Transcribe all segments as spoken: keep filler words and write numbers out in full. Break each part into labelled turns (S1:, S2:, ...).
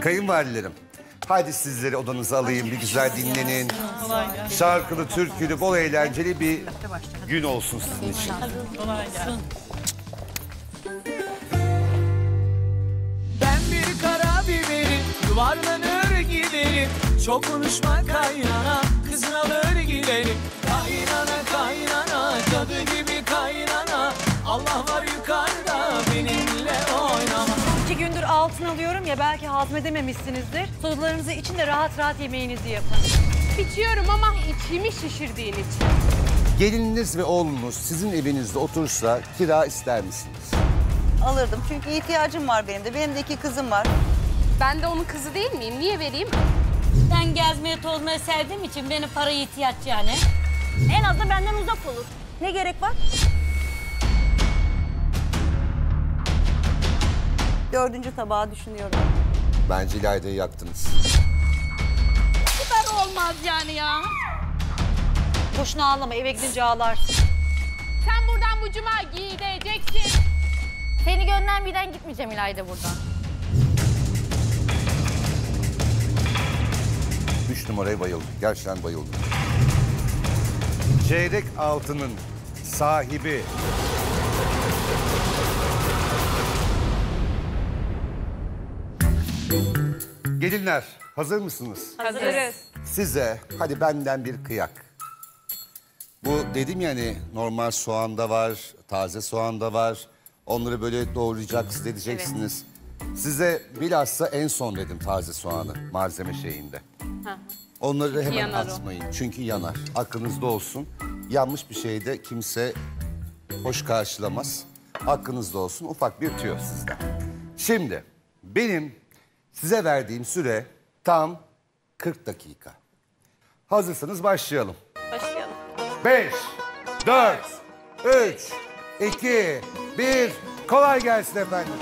S1: Kayınvalidelerim, hadi sizleri odanıza alayım, bir güzel dinlenin. Şarkılı, türkülü, bol eğlenceli bir gün olsun sizin için.
S2: Kolay gelsin.
S3: Ben bir kara biberim, yuvarlanır giderim. Çok konuşma kaynana, kızın alır giderim. Kaynana kaynana, cadı gibi kaynana. Allah var yukarıda, benimle oynama.
S4: İki gündür altın alıyorum ya, belki hazmedememişsinizdir. Sodalarınızı için de rahat rahat yemeğinizi yapın.
S5: İçiyorum ama içimi şişirdiğin için.
S1: Gelininiz ve oğlunuz sizin evinizde otursa kira ister misiniz?
S6: Alırdım çünkü ihtiyacım var benim de. Benim de iki kızım var.
S5: Ben de onun kızı değil miyim? Niye vereyim?
S7: Ben gezmeye tozmaya sevdiğim için benim paraya ihtiyaç yani. En az da benden uzak olur.
S6: Ne gerek var? Dördüncü tabağı düşünüyorum.
S1: Bence İlayda'yı yaktınız.
S7: Bu kadar olmaz yani ya.
S4: Boşuna ağlama, eve gidince ağlarsın.
S5: Sen buradan bu cuma giyeceksin.
S7: Seni göndermeden gitmeyeceğim İlayda buradan.
S1: Üç numaraya bayıldım. Gerçekten bayıldım. Çeyrek altının sahibi... Gelinler, hazır mısınız?
S5: Hazırız.
S1: Size hadi benden bir kıyak. Bu dedim ya hani normal soğan da var, taze soğan da var. Onları böyle doğrayacaksınız, edeceksiniz. Evet. Size bilhassa en son dedim taze soğanı malzeme şeyinde. Hı. Onları hemen
S5: yanar
S1: atmayın o. Çünkü yanar. Aklınızda olsun. Yanmış bir şeyde kimse hoş karşılamaz. Aklınızda olsun, ufak bir tüyo sizden. Şimdi benim size verdiğim süre tam kırk dakika. Hazırsanız başlayalım.
S5: Başlayalım.
S1: Beş, dört, üç, iki, bir. Kolay gelsin efendim.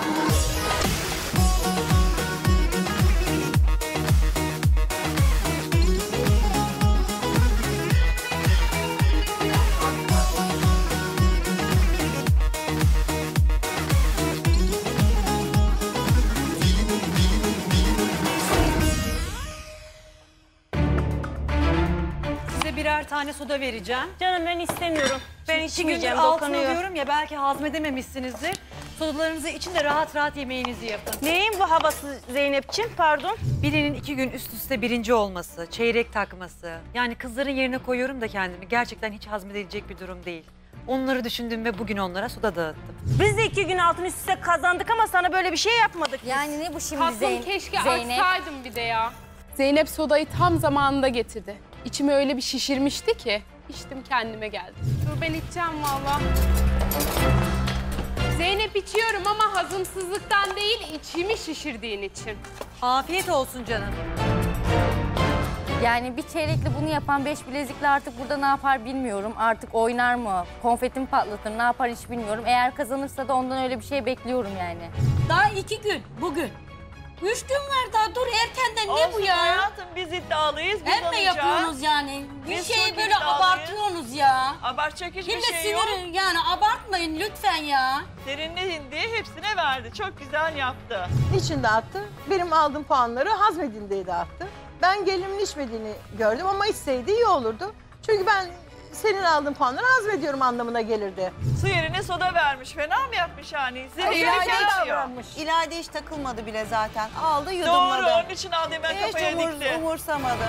S4: Birer tane soda vereceğim.
S7: Canım ben istemiyorum.
S4: Ben iki gündür altın alıyorum ya, belki hazmedememişsinizdir. Sodalarınızı için de rahat rahat yemeğinizi yapın.
S7: Neyin bu havası Zeynep'ciğim, pardon?
S4: Birinin iki gün üst üste birinci olması, çeyrek takması. Yani kızların yerine koyuyorum da kendimi. Gerçekten hiç hazmedilecek bir durum değil. Onları düşündüm ve bugün onlara soda dağıttım.
S7: Biz de iki gün altın üst üste kazandık ama sana böyle bir şey yapmadık.
S8: Yani ne bu şimdi
S5: Tatlım
S8: Zeyn
S5: keşke
S8: Zeynep?
S5: açsaydım bir de ya. Zeynep sodayı tam zamanında getirdi. İçimi öyle bir şişirmişti ki içtim, kendime geldim. Dur ben içeceğim valla. Zeynep içiyorum ama hazımsızlıktan değil, içimi şişirdiğin için.
S4: Afiyet olsun canım.
S8: Yani bir çeyrekli bunu yapan beş bilezikli artık burada ne yapar bilmiyorum. Artık oynar mı, konfeti mi patlatır, ne yapar hiç bilmiyorum. Eğer kazanırsa da ondan öyle bir şey bekliyorum yani.
S7: Daha iki gün, bugün. Üç gün var daha, dur erkenden. Ne bu ya?
S2: Hayatım, biz iddialıyız, biz
S7: Hem mi
S2: alacağız.
S7: yapıyorsunuz yani? Bir
S2: Biz
S7: şeyi
S2: çok
S7: böyle
S2: iddialıyız.
S7: abartıyorsunuz ya.
S2: Abartacak hiçbir
S7: Şimdi
S2: şey yok.
S7: sinirim yani, abartmayın lütfen ya.
S2: Senin diye hepsine verdi. Çok güzel yaptı.
S9: Niçin dağıttı? Benim aldığım puanları hazmedin diye dağıttı. Ben gelinimin içmediğini gördüm ama içseydi iyi olurdu. Çünkü ben senin aldığın puanları hazmediyorum anlamına gelirdi.
S2: Su yerine soda vermiş. Fena mı yapmış yani? Zirveli
S6: İlayda hiç
S2: yapıyor.
S6: davranmış. İlayda hiç takılmadı bile zaten. Aldı
S2: Doğru,
S6: yudumladı.
S2: onun için aldı, hemen
S6: Hiç
S2: kafaya
S6: umur,
S2: dikti.
S6: umursamadı.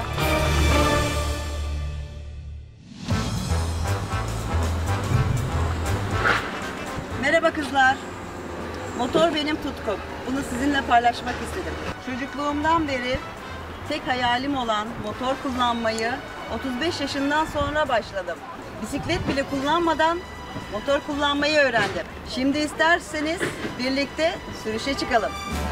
S6: Merhaba kızlar. Motor benim tutkum. Bunu sizinle paylaşmak istedim. Çocukluğumdan beri tek hayalim olan motor kullanmayı otuz beş yaşından sonra başladım. Bisiklet bile kullanmadan motor kullanmayı öğrendim. Şimdi isterseniz birlikte sürüşe çıkalım.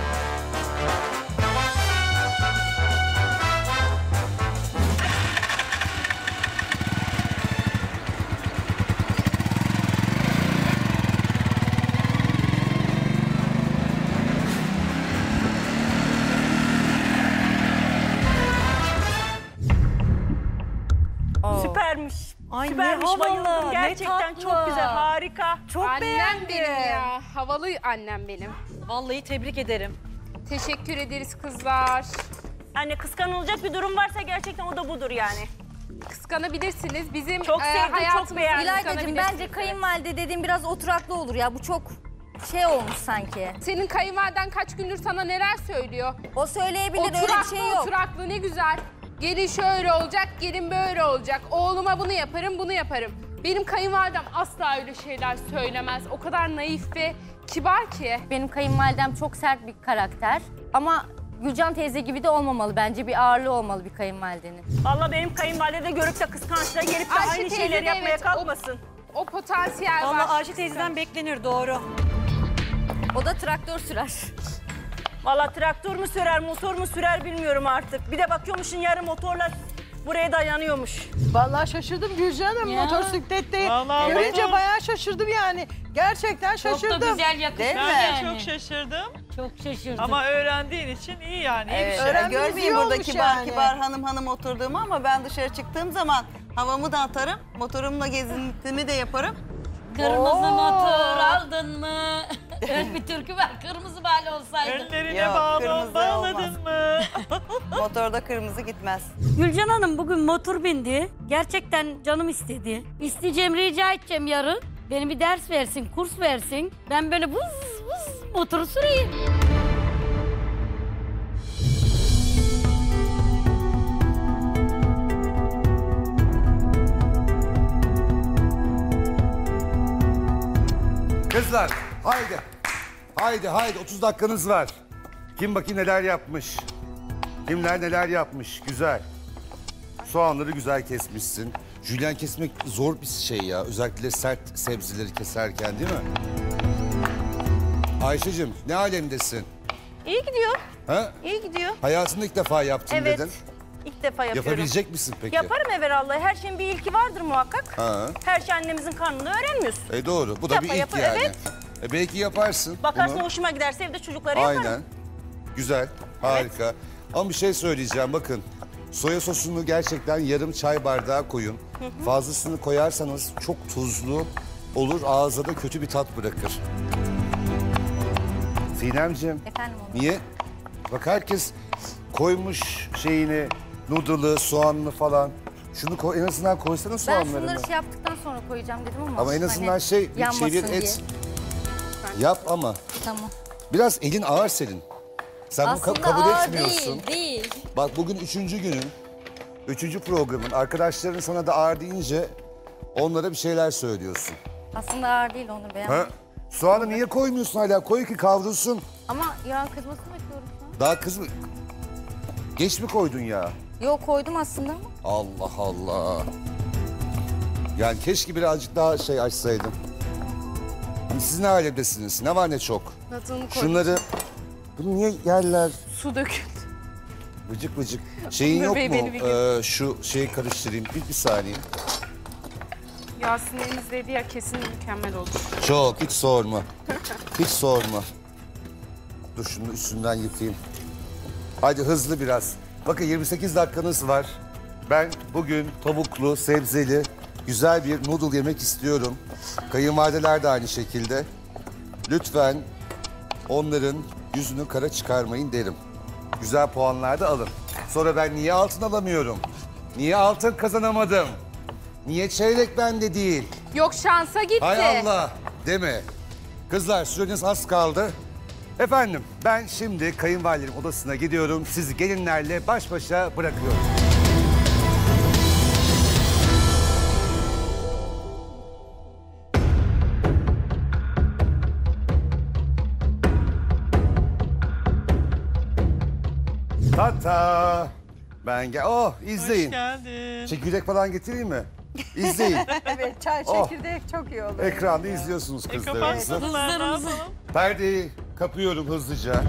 S7: Süpermiş.
S4: Ay
S7: Süpermiş,
S4: ne
S7: bayıldım.
S4: havalı,
S7: Gerçekten
S4: ne
S7: çok
S4: tatlı.
S7: güzel, harika.
S4: Çok
S5: Annem
S4: beğendim.
S5: benim ya. Havalı annem benim.
S4: Vallahi tebrik ederim.
S5: Teşekkür ederiz kızlar.
S10: Hani kıskanılacak bir durum varsa gerçekten o da budur yani.
S5: Kıskanabilirsiniz. Bizim
S10: Çok
S5: e,
S10: sevdim, çok
S5: hayatımızı
S10: beğendim.
S8: İlaydacığım
S5: kıskanabilirsiniz.
S8: bence kayınvalide dediğim biraz oturaklı olur ya. Bu çok şey olmuş sanki.
S5: Senin kayınvaliden kaç gündür sana neler söylüyor?
S8: O söyleyebilir, öyle bir
S5: Oturaklı
S8: şey yok.
S5: oturaklı ne güzel. Gelin şöyle olacak, gelin böyle olacak. Oğluma bunu yaparım, bunu yaparım. Benim kayınvalidem asla öyle şeyler söylemez. O kadar naif ve kibar ki.
S8: Benim kayınvalidem çok sert bir karakter. Ama Gülcan teyze gibi de olmamalı bence. Bir ağırlığı olmalı bir kayınvalidenin.
S10: Vallahi benim kayınvalide de görüp de kıskançla gelip de
S5: Ayşe
S10: aynı
S5: teyze
S10: şeyleri
S5: de
S10: yapmaya
S5: evet,
S10: kalkmasın.
S5: O, o potansiyel var.
S4: Vallahi Ayşe teyzeden beklenir, doğru.
S8: O da traktör sürer.
S10: Vallahi traktör mü sürer, motor mu sürer bilmiyorum artık. Bir de bakıyormuşsun yarı motorla buraya dayanıyormuş.
S9: Vallahi şaşırdım Gülcan'ım
S7: Ya.
S9: motosiklette
S2: Vallahi
S9: görünce
S2: motor-
S9: bayağı şaşırdım yani. Gerçekten
S7: Çok da
S9: şaşırdım.
S7: güzel yakışmış
S6: Değil mi?
S2: Ben
S7: yani.
S2: çok şaşırdım
S7: Çok şaşırdım.
S2: ama öğrendiğin için iyi yani. iyi bir
S6: Evet,
S2: şey.
S9: Öğrenmeniz
S6: görmeyin
S9: iyi
S6: burada
S9: olmuş
S6: kibar
S9: yani.
S6: kibar hanım hanım oturduğumu ama ben dışarı çıktığım zaman havamı da atarım. Motorumla gezintimi de yaparım.
S7: Kırmızı
S9: Oo.
S7: motor aldın mı? Öyle bir türkü var. Kırmızı bali olsaydı.
S2: Önlerine
S6: Yok,
S2: bağlı,
S6: kırmızı
S2: bağladın
S6: olmaz.
S2: mı?
S6: Motorda kırmızı gitmez.
S7: Gülcan Hanım bugün motor bindi. Gerçekten canım istedi. İsteyeceğim, rica edeceğim yarın. Beni bir ders versin, kurs versin. Ben böyle vız vız motoru süreyim.
S1: Kızlar haydi. Haydi haydi otuz dakikanız var. Kim bakayım neler yapmış. Kimler neler yapmış. Güzel. Soğanları güzel kesmişsin. Jülyen kesmek zor bir şey ya. Özellikle sert sebzeleri keserken değil mi? Ayşe'cim ne alemdesin?
S10: İyi gidiyor,
S1: Ha?
S10: iyi gidiyor.
S1: Hayatında ilk defa yaptım
S10: Evet,
S1: dedin.
S10: ilk defa yapıyorum.
S1: Yapabilecek misin peki?
S10: Yaparım evvelallah. Her şeyin bir ilki vardır muhakkak.
S1: Ha.
S10: Her şey annemizin karnında öğrenmiyorsun.
S1: E doğru. Bu da
S10: Yapa
S1: bir ilk
S10: yapa,
S1: yani.
S10: evet.
S1: E belki yaparsın.
S10: Bakarsın
S1: bunu.
S10: hoşuma giderse evde çocuklara yaparım.
S1: Aynen. Güzel. Harika. Ama bir şey söyleyeceğim bakın. Soya sosunu gerçekten yarım çay bardağı koyun. Fazlasını koyarsanız çok tuzlu olur. Ağza da kötü bir tat bırakır. Sinemciğim.
S8: Efendim oğlum.
S1: Niye? Bak herkes koymuş şeyini, noodle'ı, soğanlı falan. Şunu koy, en azından koysana
S8: Ben
S1: soğanlarını.
S8: şunları şey yaptıktan sonra koyacağım dedim ama.
S1: Ama en azından
S8: hani
S1: şey, bir
S8: yanmasın
S1: çevir
S8: diye.
S1: et. Yap ama.
S8: Tamam.
S1: Biraz elin ağır senin. Sen bunu ka-
S8: Aslında
S1: kabul
S8: ağır
S1: etmiyorsun.
S8: değil, değil.
S1: Bak bugün üçüncü günün, üçüncü programın. Arkadaşların sana da ağır deyince onlara bir şeyler söylüyorsun.
S8: Aslında ağır değil Onur Bey. ama-
S1: Ha? Soğanı niye koymuyorsun hala? Koy ki kavrulsun.
S8: Ama yağ kızmasını bekliyorum şu an.
S1: Daha kız mı? Geç mi koydun ya?
S8: Yok koydum aslında ama.
S1: Allah Allah. Yani keşke birazcık daha şey açsaydın. Hani siz ne alemdesiniz? Ne var ne çok?
S5: Tadını koy.
S1: Şunları... Bunu niye yerler?
S5: Su döküldü.
S1: Vıcık vıcık. Şeyin yok
S5: Bebeği
S1: mu?
S5: beni bir
S1: Ee, şu şeyi karıştırayım. Bir, bir saniye.
S5: Yasin elimizde ya kesin mükemmel olur.
S1: Çok, hiç sorma. Hiç sorma. Dur şunu üstünden yıkayayım. Hadi hızlı biraz. Bakın yirmi sekiz dakikanız var. Ben bugün tavuklu, sebzeli, güzel bir noodle yemek istiyorum. Kayınvalideler de aynı şekilde. Lütfen onların yüzünü kara çıkarmayın derim. Güzel puanlar da alın. Sonra ben niye altın alamıyorum? Niye altın kazanamadım? Niye çeyrek bende değil?
S5: Yok şansa gitti.
S1: Hay Allah, değil mi? Kızlar süreniz az kaldı. Efendim ben şimdi kayınvalidenin odasına gidiyorum. Sizi gelinlerle baş başa bırakıyorum. Tata. Ben gel. Oh izleyin.
S2: Hoş geldin.
S1: Çekirdek falan getireyim mi? İzleyin.
S9: Evet çay
S1: Oh.
S9: çekirdek çok iyi olur.
S1: Ekranda izliyorsunuz
S2: E
S1: kızlarınızı.
S2: kapatsınlar, ne yapalım?
S1: Perdeyi kapıyorum hızlıca.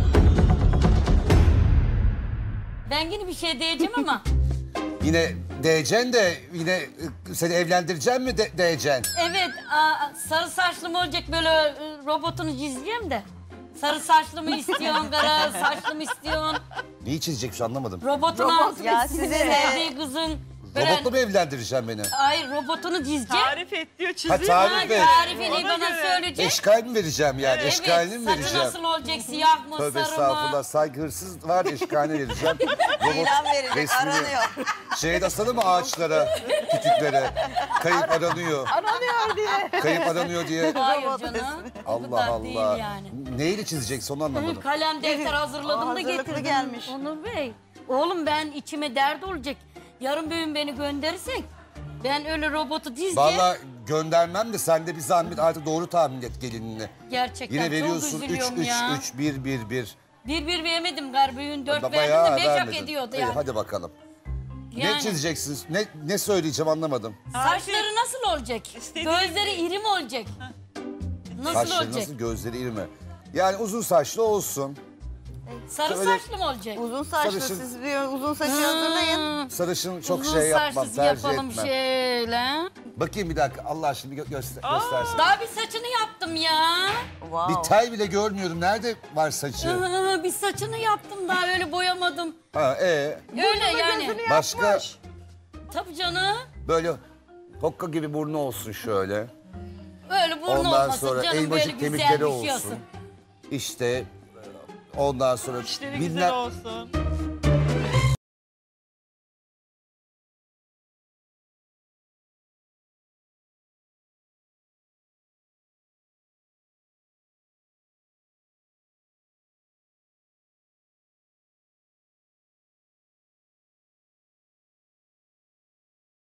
S7: Ben yine bir şey diyeceğim ama.
S1: Yine diyeceksin de yine e, seni evlendireceğim mi de, diyeceksin?
S7: Evet, aa, sarı saçlı mı olacak böyle e, robotunu çizeceğim de. Sarı saçlı mı istiyorsun, kara saçlı mı istiyorsun?
S1: Neyi çizecekmiş anlamadım.
S7: Robotun
S6: Robot
S7: ağzını
S6: ya, size ne?
S7: sevdiği kızın
S1: Robotla mı evlendireceğim beni?
S7: Hayır, robotunu dizecek.
S2: Tarif et diyor,
S1: Ha,
S2: çiziyor.
S1: tarif et.
S7: Tarifini
S2: Ona
S7: bana
S2: göre.
S7: söyleyecek.
S1: Eşkal mi vereceğim yani?
S7: Evet,
S1: Eşkalini mi
S7: saçı
S1: vereceğim?
S7: nasıl olacak? Siyah mı,
S1: Tövbe
S7: sarı
S1: estağfurullah.
S7: mı?
S1: Saygısız var eşkalini vereceğim. Robot
S6: İlan verecek,
S1: resmini.
S6: aranıyor.
S1: Şeye de asalım mı ağaçlara, kütüklere? Kayıp aranıyor.
S9: Aranıyor diye.
S1: Kayıp aranıyor diye.
S7: Hayır canım. O
S1: Allah
S7: kadar değil
S1: Allah.
S7: yani.
S1: Neyle çizeceksin onu anlamadım.
S7: Kalem defter hazırladım
S6: Aa,
S7: da
S6: hazırlıklı
S7: getirdim.
S6: gelmiş.
S7: Onur Bey. Oğlum ben içime dert olacak. Yarın bir gün beni gönderirsek ben öyle robotu dizeceğim.
S1: Vallahi göndermem de sen de bir zahmet artık doğru tahmin et gelinini.
S7: Gerçekten
S1: Yine
S7: çok
S1: veriyorsun üç
S7: üzülüyorum
S1: üç
S7: ya.
S1: üç bir bir bir.
S7: Bir bir vermedim garbüğün dört
S1: Bayağı
S7: verdim de beş hak
S1: vermedin.
S7: ediyordu
S1: İyi,
S7: yani.
S1: hadi bakalım. Ne
S7: Yani.
S1: çizeceksiniz? Ne ne söyleyeceğim anlamadım.
S7: Saçları nasıl olacak?
S2: İstediğin
S7: Gözleri iri mi olacak? Nasıl
S1: Saçları
S7: olacak?
S1: nasıl, gözleri iri mi? Yani uzun saçlı olsun.
S7: Sarı
S1: Öyle-
S7: saçlı mı olacak?
S6: Uzun saçlı,
S1: Sarışın.
S6: siz bir uzun saçı hazırlayın.
S1: Sarışın çok
S7: Uzun
S1: şey yapmam,
S7: saçlısı
S1: tercih
S7: yapalım
S1: etmem.
S7: şöyle.
S1: Bakayım bir dakika Allah aşkına bir gö- göster göstersin.
S7: Daha bir saçını yaptım ya.
S6: Wow.
S1: Bir tel bile görmüyorum. Nerede var saçı?
S7: Aa, bir saçını yaptım daha öyle boyamadım.
S1: Ha, e
S7: Öyle yani.
S1: başka
S7: Tabii canım.
S1: böyle hokka gibi burnu olsun şöyle.
S7: Öyle burnu
S1: Ondan
S7: olmasın
S1: sonra
S7: canım böyle
S1: elmacık
S7: güzel bir
S1: kemikleri
S7: şey
S1: olsun.
S7: olsun.
S1: İşte ondan sonra
S2: İşleri
S1: bilmem
S2: güzel olsun.